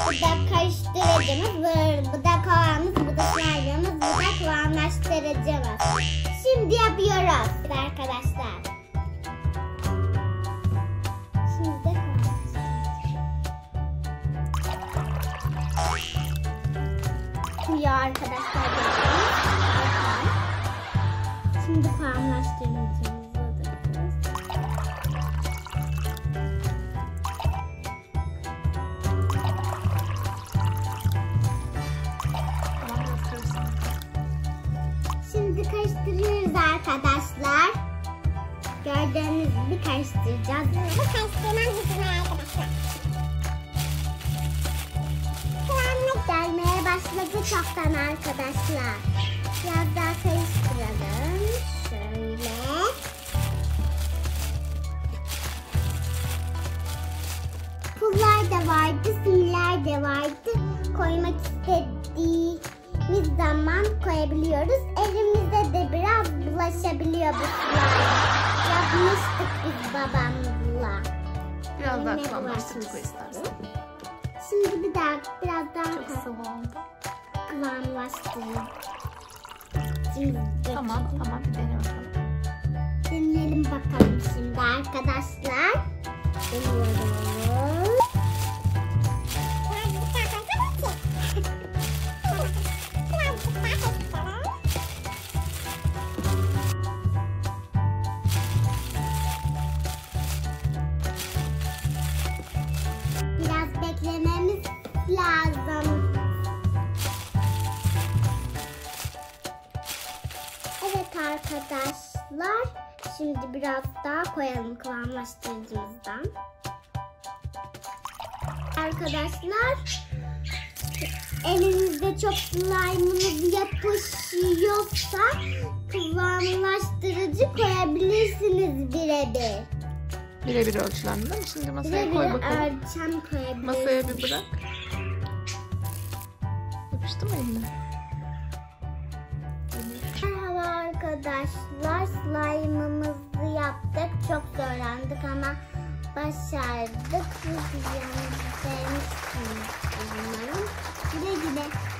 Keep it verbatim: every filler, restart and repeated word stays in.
Bu da karıştırıcımız, bu da kıvamımız, bu da slime'ımız, bu da kıvamlaştırıcımız. Şimdi yapıyoruz arkadaşlar. Şimdi de ya arkadaşlar şimdi kıvamlaştırıcımızı alırız. Şimdi karıştırıyoruz arkadaşlar. Gördüğünüz gibi karıştıracağız. Bu karıştırmam hızlı arkadaşlar. Kıvamına gelmeye başladı çoktan arkadaşlar. Biraz daha karıştıralım. Şöyle. Pullar da vardı, simler de vardı. Koymak istediğimiz zaman koyabiliyoruz. Elimizde de biraz bulaşabiliyor bu sular. Yapmıştık biz babamla. Biraz daha kıvamlaştırıcı koy istersen. Şimdi bir daha biraz daha Çok sıvı oldu. kıvamlaştıralım. Tamam tamam bir dene bakalım. Deneyelim bakalım şimdi arkadaşlar. Deniyoruz. Biraz beklememiz lazım. Evet arkadaşlar, şimdi biraz daha koyalım kıvamlaştırıcımızdan. Arkadaşlar, elinizde çok slime'ınız yapışıyorsa kıvamlaştırıcı koyabilirsiniz birebir. Birebir ölçülendi değil mi? Şimdi masaya Birebir koy bakalım. ölçem koyabilirsiniz. Masaya bir bırak. Yapıştı mı eline? Merhaba arkadaşlar, slime'ımızı yaptık. Çok zorlandık ama başardık. Videomuzu sevmişsiniz umarım. Güle güle.